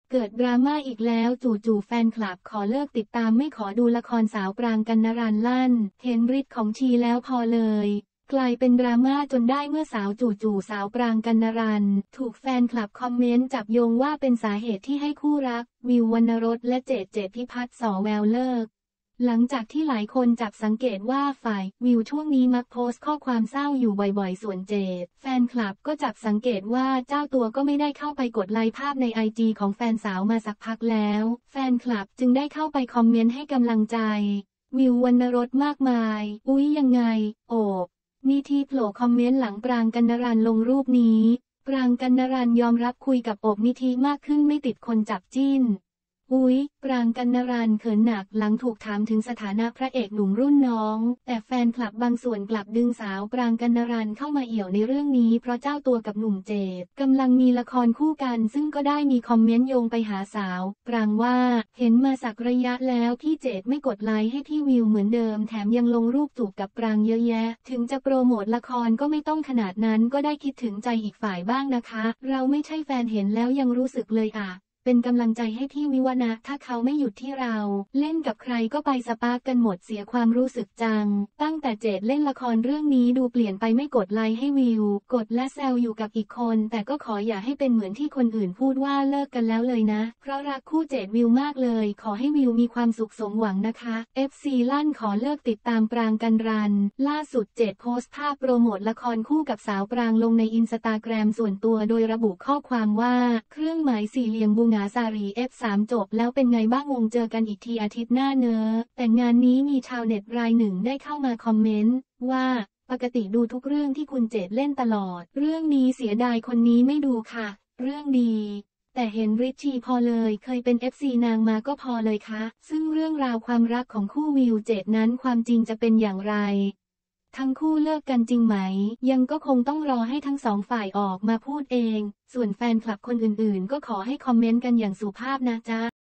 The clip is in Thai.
เกิดดราม่าอีกแล้วจู่ๆแฟนคลับขอเลิกติดตามไม่ขอดูละครสาวปรางกัณรันลั่นเห็นฤทธิ์ของชีแล้วพอเลยกลายเป็นดราม่าจนได้เมื่อสาวจู่ๆสาวปรางกัณรันถูกแฟนคลับคอมเมนต์จับโยงว่าเป็นสาเหตุที่ให้คู่รักวิววรรณรสและเจดพิพัฒน์ สแววเลิกหลังจากที่หลายคนจับสังเกตว่าฝ่ายวิวช่วงนี้มักโพสต์ข้อความเศร้าอยู่บ่อยๆส่วนเจดแฟนคลับก็จับสังเกตว่าเจ้าตัวก็ไม่ได้เข้าไปกดไลค์ภาพในIGของแฟนสาวมาสักพักแล้วแฟนคลับจึงได้เข้าไปคอมเมนต์ให้กำลังใจวิววรรณรสมากมายอุ๊ยยังไงโอบนิธิโผล่คอมเมนต์หลังปรางกัณรันลงรูปนี้ปรางกัณรันยอมรับคุยกับโอบนิธิมากขึ้นไม่ติดคนจับจิ้นอุ๊ยปรางกัณรันเขินหนักหลังถูกถามถึงสถานะพระเอกหนุ่มรุ่นน้องแต่แฟนคลับบางส่วนกลับดึงสาวปรางกัณรันเข้ามาเอี่ยวในเรื่องนี้เพราะเจ้าตัวกับหนุ่มเจดกำลังมีละครคู่กันซึ่งก็ได้มีคอมเมนต์โยงไปหาสาวปรางว่าเห็นมาสักระยะแล้วพี่เจดไม่กดไลค์ให้พี่วิวเหมือนเดิมแถมยังลงรูปจูบกับปรางเยอะแยะถึงจะโปรโมทละครก็ไม่ต้องขนาดนั้นก็ได้คิดถึงใจอีกฝ่ายบ้างนะคะเราไม่ใช่แฟนเห็นแล้วยังรู้สึกเลยอ่ะเป็นกำลังใจให้พี่วิวนะถ้าเขาไม่หยุดที่เราเล่นกับใครก็ไปสปาร์กกันหมดเสียความรู้สึกจังตั้งแต่เจดเล่นละครเรื่องนี้ดูเปลี่ยนไปไม่กดไลค์ให้วิวกดและแซวอยู่กับอีกคนแต่ก็ขออย่าให้เป็นเหมือนที่คนอื่นพูดว่าเลิกกันแล้วเลยนะเพราะรักคู่เจดวิวมากเลยขอให้วิวมีความสุขสมหวังนะคะ FC ลั่นขอเลิกติดตามปรางกัณรันล่าสุดเจดโพสต์ภาพโปรโมทละครคู่กับสาวปรางลงในอินสตาแกรมส่วนตัวโดยระบุข้อความว่าเครื่องหมายสี่เหลี่ยมบูงาซารีF3 จบแล้วเป็นไงบ้างเจอกันอีกทีอาทิตย์หน้าเนอะแต่งานนี้มีชาวเน็ตรายหนึ่งได้เข้ามาคอมเมนต์ว่าปกติดูทุกเรื่องที่คุณเจดเล่นตลอดเรื่องนี้เสียดายคนนี้ไม่ดูค่ะเรื่องดีแต่เห็นริชชี่พอเลยเคยเป็น FC นางมาก็พอเลยค่ะซึ่งเรื่องราวความรักของคู่วิวเจดนั้นความจริงจะเป็นอย่างไรทั้งคู่เลิกกันจริงไหมยังก็คงต้องรอให้ทั้งสองฝ่ายออกมาพูดเองส่วนแฟนคลับคนอื่นๆก็ขอให้คอมเมนต์กันอย่างสุภาพนะจ๊ะ